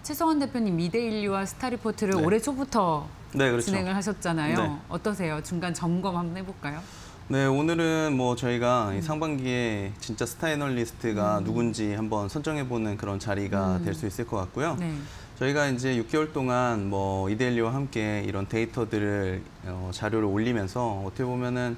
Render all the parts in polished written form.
최성환 대표님 이데일리와 스타리포트를 네. 올해 초부터 네, 그렇죠. 진행을 하셨잖아요. 네. 어떠세요? 중간 점검 한번 해볼까요? 네, 오늘은 뭐 저희가 이 상반기에 진짜 스타 애널리스트가 누군지 한번 선정해보는 그런 자리가 될 수 있을 것 같고요. 네. 저희가 이제 6개월 동안 뭐 이데일리와 함께 이런 데이터들을 자료를 올리면서 어떻게 보면은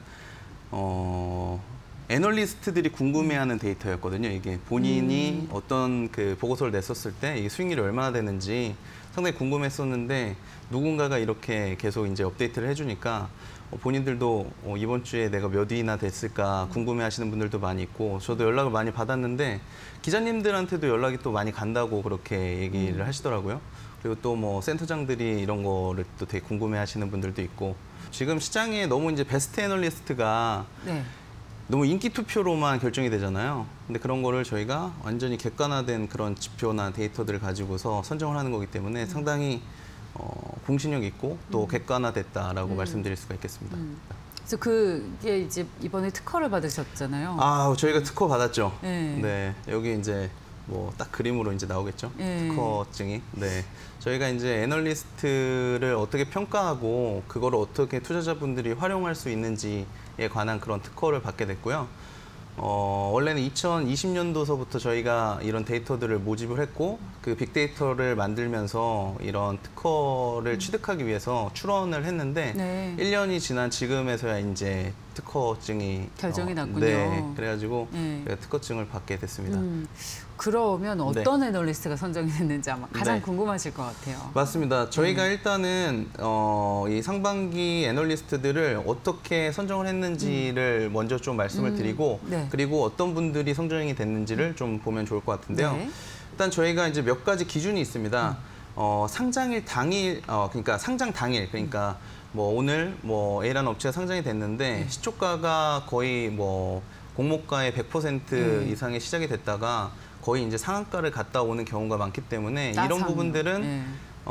애널리스트들이 궁금해하는 데이터였거든요. 이게 본인이 어떤 그 보고서를 냈었을 때 이게 수익률이 얼마나 되는지 상당히 궁금했었는데 누군가가 이렇게 계속 이제 업데이트를 해주니까 본인들도 이번 주에 내가 몇 위나 됐을까 궁금해하시는 분들도 많이 있고 저도 연락을 많이 받았는데 기자님들한테도 연락이 또 많이 간다고 그렇게 얘기를 하시더라고요. 그리고 또 뭐 센터장들이 이런 거를 또 되게 궁금해하시는 분들도 있고 지금 시장에 너무 이제 베스트 애널리스트가 네. 너무 인기 투표로만 결정이 되잖아요. 근데 그런 거를 저희가 완전히 객관화된 그런 지표나 데이터들을 가지고서 선정을 하는 거기 때문에 상당히 공신력 있고 또 객관화됐다라고 말씀드릴 수가 있겠습니다. 그래서 그게 이제 이번에 특허를 받으셨잖아요. 아, 저희가 특허 받았죠. 네. 네, 여기 이제 뭐 딱 그림으로 이제 나오겠죠. 네. 특허증이. 네, 저희가 이제 애널리스트를 어떻게 평가하고 그거를 어떻게 투자자분들이 활용할 수 있는지에 관한 그런 특허를 받게 됐고요. 원래는 2020년도서부터 저희가 이런 데이터들을 모집을 했고 그 빅데이터를 만들면서 이런 특허를 취득하기 위해서 출원을 했는데 네. 1년이 지난 지금에서야 이제 특허증이 결정이 났군요. 네, 그래가지고 네. 저희가 특허증을 받게 됐습니다. 그러면 어떤 애널리스트가 선정이 됐는지 아마 가장 네. 궁금하실 것 같아요. 맞습니다. 저희가 일단은 이 상반기 애널리스트들을 어떻게 선정을 했는지를 먼저 좀 말씀을 드리고 네. 그리고 어떤 분들이 선정이 됐는지를 좀 보면 좋을 것 같은데요. 네. 일단 저희가 이제 몇 가지 기준이 있습니다. 상장일 당일, 그러니까 상장 당일, 그러니까 뭐 오늘 뭐 A라는 업체가 상장이 됐는데 시초가가 거의 뭐 공모가의 100% 이상의 시작이 됐다가 거의 이제 상한가를 갔다 오는 경우가 많기 때문에 이런 부분들은 네.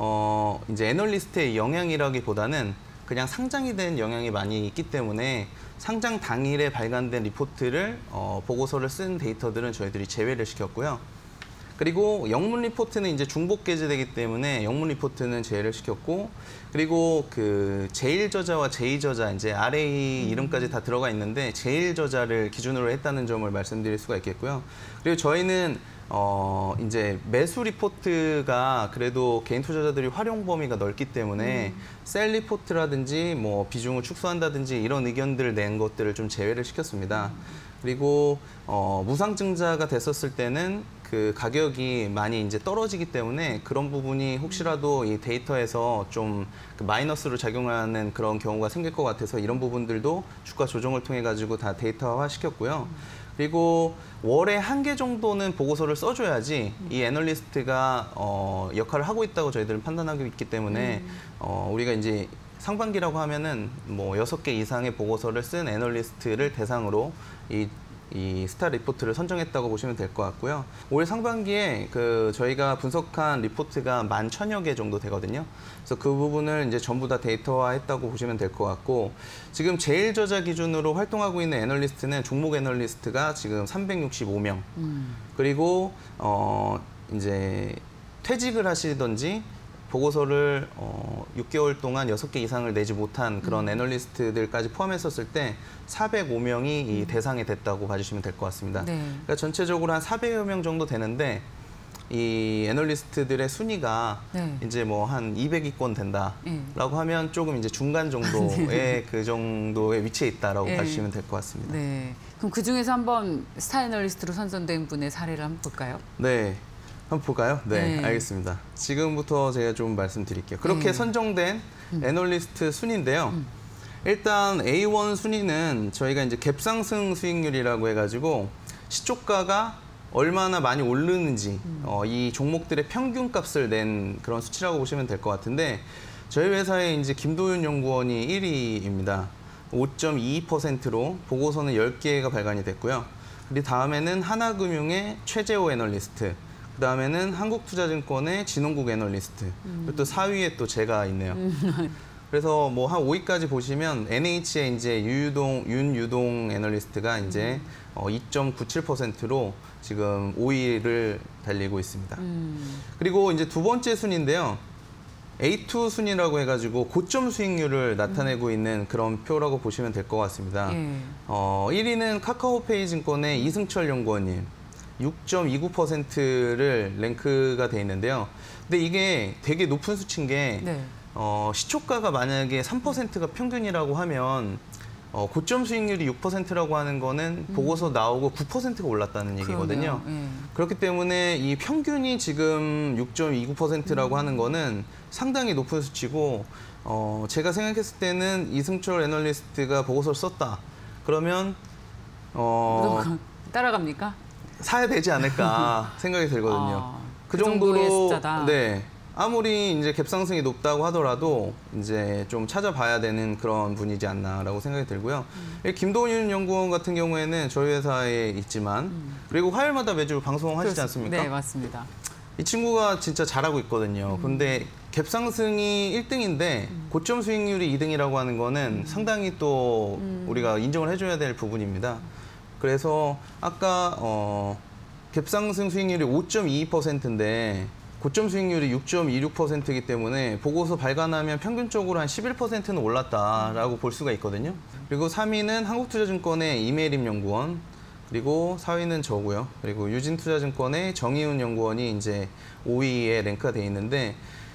이제 애널리스트의 영향이라기보다는 그냥 상장이 된 영향이 많이 있기 때문에 상장 당일에 발간된 리포트를 보고서를 쓴 데이터들은 저희들이 제외를 시켰고요. 그리고 영문 리포트는 이제 중복 게재되기 때문에 영문 리포트는 제외를 시켰고 그리고 그 제1저자와 제2저자 이제 RA 이름까지 다 들어가 있는데 제1저자를 기준으로 했다는 점을 말씀드릴 수가 있겠고요. 그리고 저희는 이제 매수 리포트가 그래도 개인 투자자들이 활용 범위가 넓기 때문에 셀 리포트라든지 뭐 비중을 축소한다든지 이런 의견들을 낸 것들을 좀 제외를 시켰습니다. 그리고 무상증자가 됐었을 때는 그 가격이 많이 이제 떨어지기 때문에 그런 부분이 혹시라도 이 데이터에서 좀 그 마이너스로 작용하는 그런 경우가 생길 것 같아서 이런 부분들도 주가 조정을 통해 가지고 다 데이터화 시켰고요. 그리고 월에 1개 정도는 보고서를 써줘야지 이 애널리스트가 역할을 하고 있다고 저희들은 판단하고 있기 때문에 우리가 이제 상반기라고 하면은 뭐 6개 이상의 보고서를 쓴 애널리스트를 대상으로 이 스타 리포트를 선정했다고 보시면 될 것 같고요. 올 상반기에 그 저희가 분석한 리포트가 11,000여 개 정도 되거든요. 그래서 그 부분을 이제 전부 다 데이터화했다고 보시면 될 것 같고 지금 제1저자 기준으로 활동하고 있는 애널리스트는 종목 애널리스트가 지금 365명. 그리고 이제 퇴직을 하시던지 보고서를 6개월 동안 6개 이상을 내지 못한 그런 애널리스트들까지 포함했었을 때 405명이 이 대상이 됐다고 봐주시면 될 것 같습니다. 네. 그러니까 전체적으로 한 400여 명 정도 되는데 이 애널리스트들의 순위가 네. 이제 뭐 한 200위권 된다라고 하면 조금 이제 중간 정도의 그 정도의 위치에 있다라고 봐주시면 될 것 같습니다. 네. 그럼 그 중에서 한번 스타 애널리스트로 선정된 분의 사례를 한번 볼까요? 네. 한번 볼까요? 네, 네. 알겠습니다. 지금부터 제가 좀 말씀드릴게요. 그렇게 선정된 애널리스트 순위인데요. 일단 A1 순위는 저희가 이제 갭상승 수익률이라고 해가지고 시초가가 얼마나 많이 오르는지 이 종목들의 평균값을 낸 그런 수치라고 보시면 될 것 같은데 저희 회사의 이제 김도윤 연구원이 1위입니다. 5.22%로 보고서는 10개가 발간이 됐고요. 그리고 다음에는 하나금융의 최재호 애널리스트, 그 다음에는 한국투자증권의 진홍국 애널리스트, 그리고 또 4위에 또 제가 있네요. 그래서 뭐 한 5위까지 보시면 NH의 이제 윤유동 애널리스트가 이제 2.97%로 지금 5위를 달리고 있습니다. 그리고 이제 두 번째 순위인데요. A2 순위라고 해가지고 고점 수익률을 나타내고 있는 그런 표라고 보시면 될 것 같습니다. 1위는 카카오페이 증권의 이승철 연구원님 6.29%를 랭크가 돼 있는데요. 근데 이게 되게 높은 수치인 게 네. 시초가가 만약에 3%가 평균이라고 하면 고점 수익률이 6%라고 하는 거는 보고서 나오고 9%가 올랐다는 얘기거든요. 그렇기 때문에 이 평균이 지금 6.29%라고 하는 거는 상당히 높은 수치고 제가 생각했을 때는 이승철 애널리스트가 보고서를 썼다. 그러면 따라갑니까? 사야 되지 않을까 생각이 들거든요. 그 정도의 숫자다. 네. 아무리 이제 갭상승이 높다고 하더라도 이제 좀 찾아봐야 되는 그런 분이지 않나라고 생각이 들고요. 김도윤 연구원 같은 경우에는 저희 회사에 있지만 그리고 화요일마다 매주 방송하시지 않습니까? 네, 맞습니다. 이 친구가 진짜 잘하고 있거든요. 근데 갭상승이 1등인데 고점 수익률이 2등이라고 하는 거는 상당히 또 우리가 인정을 해줘야 될 부분입니다. 그래서 아까 갭상승 수익률이 5.22%인데 고점 수익률이 6.26%이기 때문에 보고서 발간하면 평균적으로 한 11%는 올랐다라고 볼 수가 있거든요. 그리고 3위는 한국투자증권의 이메림 연구원, 그리고 4위는 저고요. 그리고 유진투자증권의 정의훈 연구원이 이제 5위에 랭크가 돼 있는데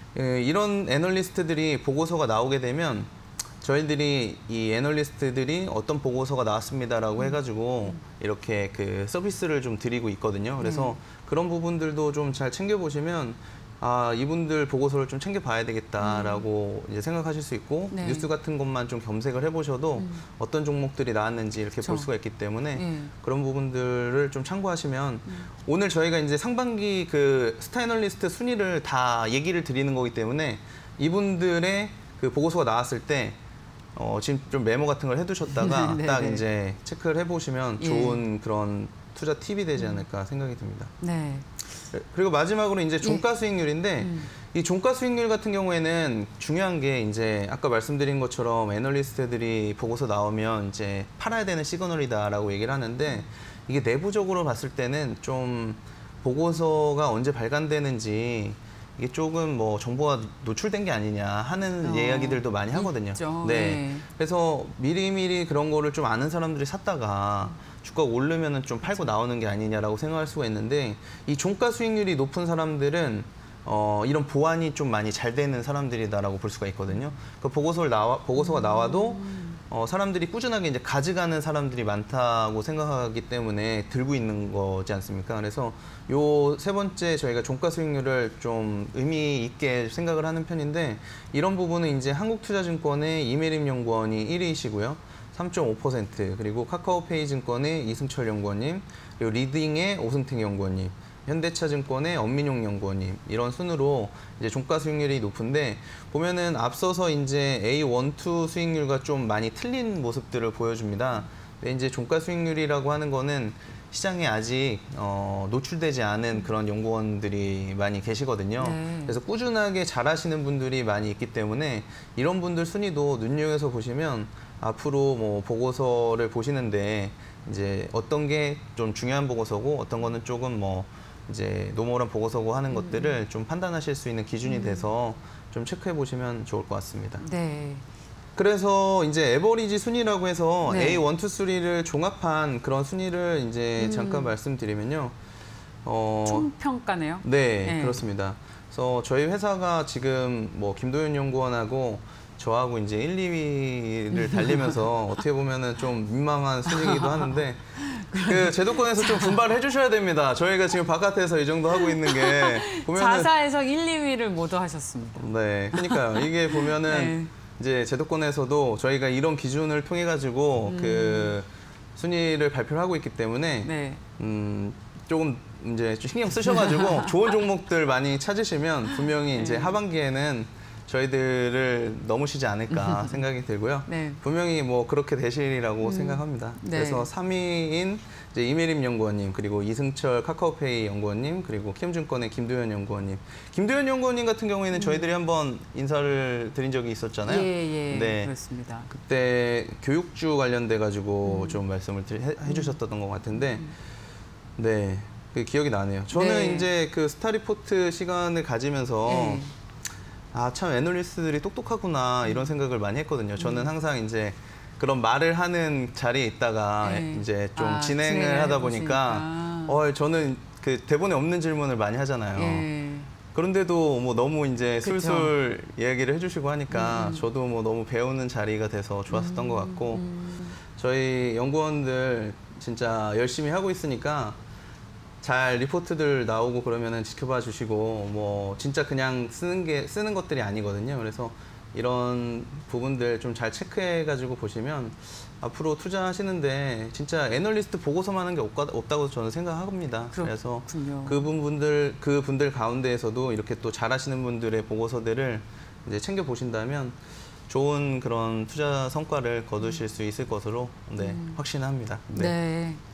이런 애널리스트들이 보고서가 나오게 되면 저희들이 이 애널리스트들이 어떤 보고서가 나왔습니다라고 해가지고 이렇게 그 서비스를 좀 드리고 있거든요. 그래서 그런 부분들도 좀 잘 챙겨보시면 아, 이분들 보고서를 좀 챙겨봐야 되겠다라고 이제 생각하실 수 있고 뉴스 같은 것만 좀 검색을 해보셔도 어떤 종목들이 나왔는지 이렇게 볼 수가 있기 때문에 그런 부분들을 좀 참고하시면 오늘 저희가 이제 상반기 그 스타애널리스트 순위를 다 얘기를 드리는 거기 때문에 이분들의 그 보고서가 나왔을 때 지금 좀 메모 같은 걸 해두셨다가 딱 이제 체크를 해보시면 좋은 그런 투자 팁이 되지 않을까 생각이 듭니다. 네. 그리고 마지막으로 이제 종가 수익률인데 이 종가 수익률 같은 경우에는 중요한 게 이제 아까 말씀드린 것처럼 애널리스트들이 보고서 나오면 이제 팔아야 되는 시그널이다라고 얘기를 하는데 이게 내부적으로 봤을 때는 좀 보고서가 언제 발간되는지 이게 조금 뭐 정보가 노출된 게 아니냐 하는 이야기들도 많이 하거든요. 있죠. 네. 그래서 미리미리 그런 거를 좀 아는 사람들이 샀다가 주가가 오르면은 좀 팔고 나오는 게 아니냐라고 생각할 수가 있는데 이 종가 수익률이 높은 사람들은 이런 보완이 좀 많이 잘 되는 사람들이다라고 볼 수가 있거든요. 그 보고서가 나와도 사람들이 꾸준하게 이제 가져가는 사람들이 많다고 생각하기 때문에 들고 있는 거지 않습니까? 그래서 요 세 번째 저희가 종가 수익률을 좀 의미 있게 생각을 하는 편인데 이런 부분은 이제 한국투자증권의 이메림 연구원이 1위이시고요. 3.5% 그리고 카카오페이 증권의 이승철 연구원님 그리고 리딩의 오승택 연구원님 현대차증권의 엄민용 연구원님 이런 순으로 이제 종가 수익률이 높은데 보면은 앞서서 이제 A12 수익률과 좀 많이 틀린 모습들을 보여줍니다. 근데 이제 종가 수익률이라고 하는 거는 시장에 아직 노출되지 않은 그런 연구원들이 많이 계시거든요. 그래서 꾸준하게 잘하시는 분들이 많이 있기 때문에 이런 분들 순위도 눈여겨서 보시면 앞으로 뭐 보고서를 보시는데 이제 어떤 게 좀 중요한 보고서고 어떤 거는 조금 뭐 이제 노멀한 보고서고 하는 것들을 좀 판단하실 수 있는 기준이 돼서 좀 체크해 보시면 좋을 것 같습니다. 네. 그래서 이제 에버리지 순위라고 해서 A1, 2, 3를 종합한 그런 순위를 이제 잠깐 말씀드리면요. 총평가네요. 네, 그렇습니다. 그래서 저희 회사가 지금 뭐 김도윤 연구원하고 저하고 이제 1, 2위를 달리면서 어떻게 보면은 좀 민망한 순위이기도 하는데 그 제도권에서 좀 분발을 해주셔야 됩니다. 저희가 지금 바깥에서 이 정도 하고 있는 게 보면은 자사에서 1, 2위를 모두 하셨습니다. 네, 그러니까요. 이게 보면은 이제 제도권에서도 저희가 이런 기준을 통해 가지고 그 순위를 발표를 하고 있기 때문에 조금 이제 좀 신경 쓰셔가지고 좋은 종목들 많이 찾으시면 분명히 이제 하반기에는 저희들을 넘으시지 않을까 생각이 들고요. 네. 분명히 뭐 그렇게 되시리라고 생각합니다. 네. 그래서 3위인 이제 이메림 연구원님, 그리고 이승철 카카오페이 연구원님, 그리고 키움증권의 김도현 연구원님. 김도현 연구원님 같은 경우에는 저희들이 한번 인사를 드린 적이 있었잖아요. 예, 네. 그렇습니다. 그때 교육주 관련돼 가지고 좀 말씀을 해주셨던 것 같은데, 네, 그 기억이 나네요. 저는 네. 이제 그 스타리포트 시간을 가지면서 네. 아, 참 애널리스트들이 똑똑하구나 이런 생각을 많이 했거든요. 저는 항상 이제 그런 말을 하는 자리에 있다가 네. 이제 좀 아, 진행을 하다 보니까 저는 그 대본에 없는 질문을 많이 하잖아요. 예. 그런데도 뭐 너무 이제 그쵸. 술술 이야기를 해주시고 하니까 저도 뭐 너무 배우는 자리가 돼서 좋았었던 것 같고 저희 연구원들 진짜 열심히 하고 있으니까 잘 리포트들 나오고 그러면은 지켜봐 주시고 뭐 진짜 그냥 쓰는 것들이 아니거든요. 그래서 이런 부분들 좀 잘 체크해 가지고 보시면 앞으로 투자하시는데 진짜 애널리스트 보고서만 하는 게 없다고 저는 생각합니다. 그래서 그분들 가운데에서도 이렇게 또 잘하시는 분들의 보고서들을 이제 챙겨 보신다면 좋은 그런 투자 성과를 거두실 수 있을 것으로 네, 확신합니다. 네.